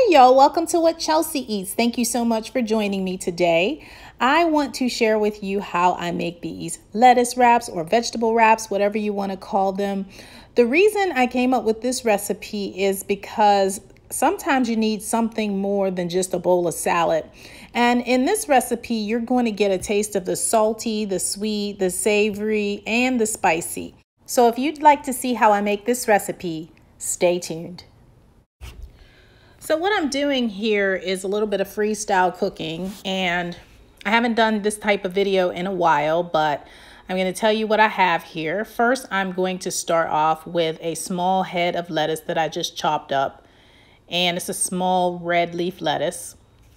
y'all, welcome to What Chelsea Eats. Thank you so much for joining me today. I want to share with you how I make these lettuce wraps or vegetable wraps, whatever you want to call them. The reason I came up with this recipe is because sometimes you need something more than just a bowl of salad. And in this recipe, you're going to get a taste of the salty, the sweet, the savory, and the spicy. So if you'd like to see how I make this recipe, stay tuned. So what I'm doing here is a little bit of freestyle cooking, and I haven't done this type of video in a while, but I'm going to tell you what I have here. First, I'm going to start off with a small head of lettuce that I just chopped up, and it's a small red leaf lettuce.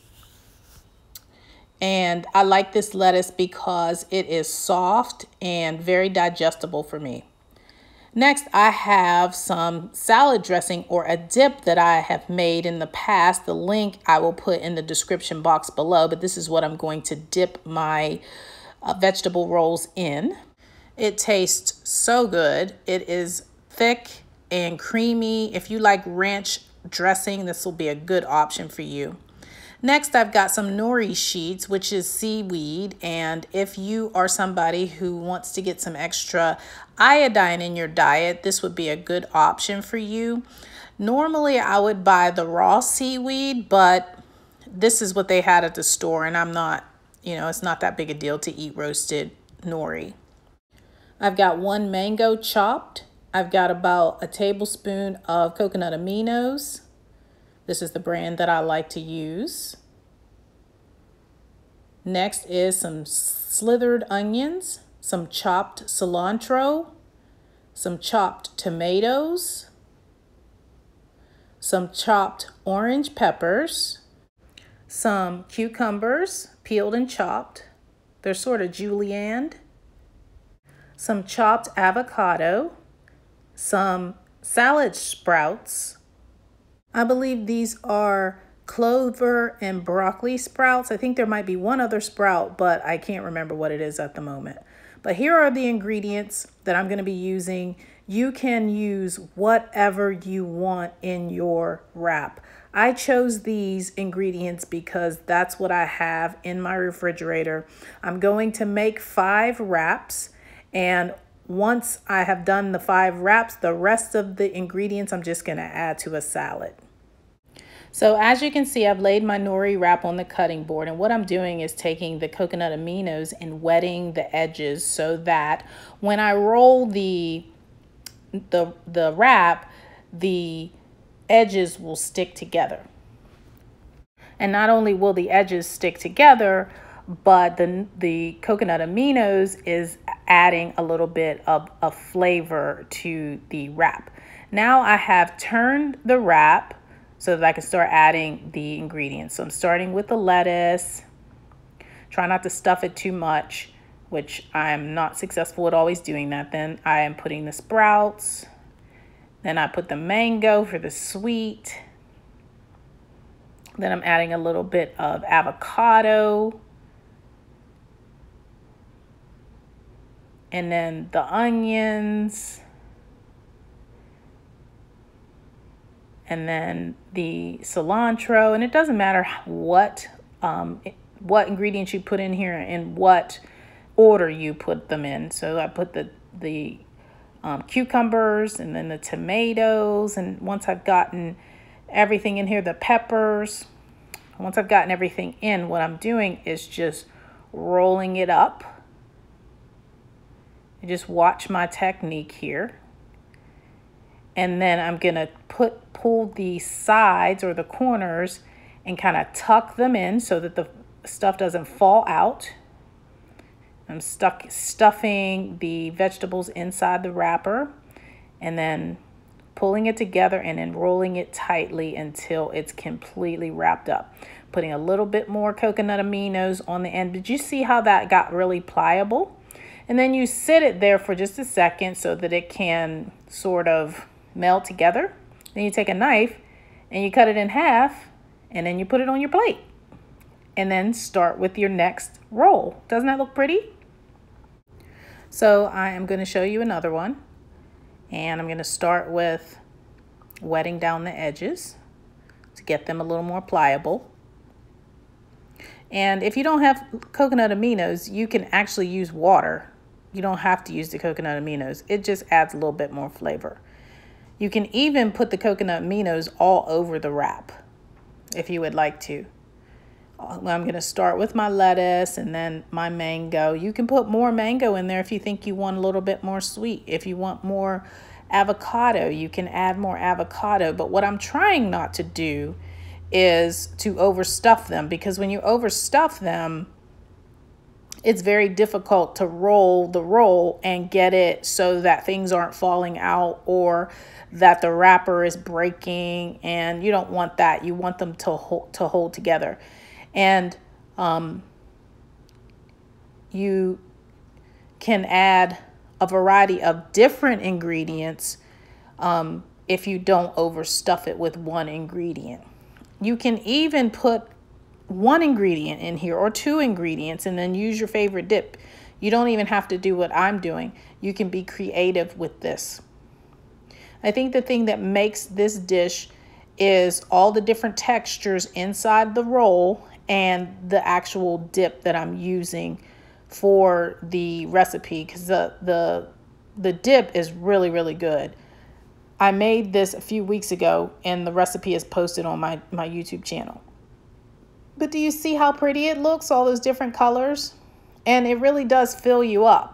And I like this lettuce because it is soft and very digestible for me. Next, I have some salad dressing or a dip that I have made in the past. The link I will put in the description box below, but this is what I'm going to dip my vegetable rolls in. It tastes so good. It is thick and creamy. If you like ranch dressing, this will be a good option for you. Next, I've got some nori sheets, which is seaweed, and if you are somebody who wants to get some extra iodine in your diet, this would be a good option for you. Normally, I would buy the raw seaweed, but this is what they had at the store, and I'm not, it's not that big a deal to eat roasted nori. I've got one mango chopped. I've got about a tablespoon of coconut aminos. This is the brand that I like to use. Next is some slithered onions, some chopped cilantro, some chopped tomatoes, some chopped orange peppers, some cucumbers, peeled and chopped. They're sort of julienned. Some chopped avocado, some salad sprouts. I believe these are clover and broccoli sprouts. I think there might be one other sprout, but I can't remember what it is at the moment. But here are the ingredients that I'm going to be using. You can use whatever you want in your wrap. I chose these ingredients because that's what I have in my refrigerator. I'm going to make 5 wraps, and once I have done the 5 wraps, the rest of the ingredients I'm just going to add to a salad. So as you can see, I've laid my nori wrap on the cutting board, and what I'm doing is taking the coconut aminos and wetting the edges so that when I roll the wrap, the edges will stick together. And not only will the edges stick together, but the coconut aminos is adding a little bit of a flavor to the wrap. Now I have turned the wrap so that I can start adding the ingredients. So I'm starting with the lettuce. Try not to stuff it too much, which I'm not successful at always doing that. Then I am putting the sprouts. Then I put the mango for the sweet. Then I'm adding a little bit of avocado. And then the onions. And then the cilantro. And it doesn't matter what ingredients you put in here and what order you put them in. So I put the cucumbers and then the tomatoes. And once I've gotten everything in here, the peppers, once I've gotten everything in, what I'm doing is just rolling it up. You just watch my technique here. And then I'm going to pull the sides or the corners and kind of tuck them in so that the stuff doesn't fall out. I'm stuffing the vegetables inside the wrapper and then pulling it together and then rolling it tightly until it's completely wrapped up. Putting a little bit more coconut aminos on the end. Did you see how that got really pliable? And then you sit it there for just a second so that it can sort of meld together. Then you take a knife and you cut it in half and then you put it on your plate. And then start with your next roll. Doesn't that look pretty? So I am going to show you another one. And I'm going to start with wetting down the edges. to get them a little more pliable. And if you don't have coconut aminos, you can actually use water. You don't have to use the coconut aminos. It just adds a little bit more flavor. You can even put the coconut aminos all over the wrap if you would like to. I'm going to start with my lettuce and then my mango. You can put more mango in there if you think you want a little bit more sweet. If you want more avocado, you can add more avocado. But what I'm trying not to do is to overstuff them, because when you overstuff them, it's very difficult to roll the roll and get it so that things aren't falling out or that the wrapper is breaking, and you don't want that. You want them to hold together. And you can add a variety of different ingredients if you don't overstuff it with one ingredient. You can even put one ingredient in here or two ingredients and then use your favorite dip. You don't even have to do what I'm doing. You can be creative with this. I think the thing that makes this dish is all the different textures inside the roll and the actual dip that I'm using for the recipe, because the dip is really, really good. I made this a few weeks ago and the recipe is posted on my YouTube channel. But do you see how pretty it looks, all those different colors? And it really does fill you up.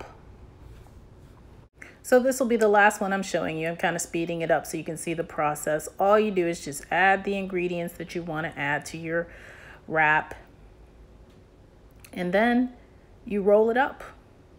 So this will be the last one I'm showing you. I'm kind of speeding it up so you can see the process. All you do is just add the ingredients that you want to add to your wrap, and then you roll it up.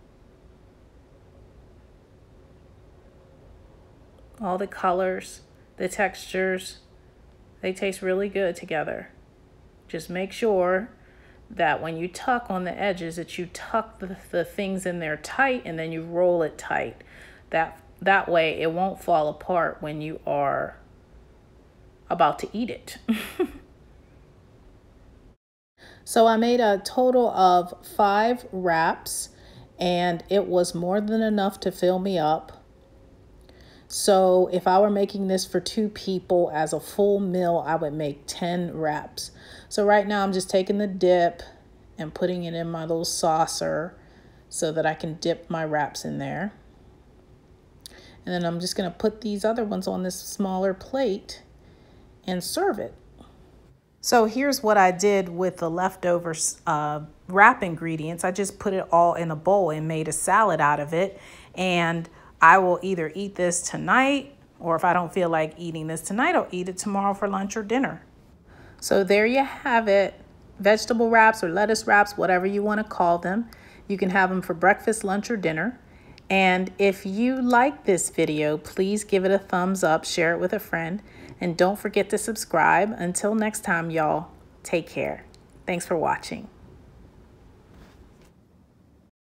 All the colors, the textures, they taste really good together. Just make sure that when you tuck on the edges that you tuck the things in there tight, and then you roll it tight. That way it won't fall apart when you are about to eat it. So I made a total of 5 wraps, and it was more than enough to fill me up. So if I were making this for 2 people as a full meal, I would make 10 wraps. So right now I'm just taking the dip and putting it in my little saucer so that I can dip my wraps in there. And then I'm just going to put these other ones on this smaller plate and serve it. So here's what I did with the leftover wrap ingredients. I just put it all in a bowl and made a salad out of it. And I will either eat this tonight, or if I don't feel like eating this tonight, I'll eat it tomorrow for lunch or dinner. So there you have it. Vegetable wraps or lettuce wraps, whatever you want to call them. You can have them for breakfast, lunch, or dinner. And if you like this video, please give it a thumbs up, share it with a friend, and don't forget to subscribe. Until next time, y'all, take care. Thanks for watching.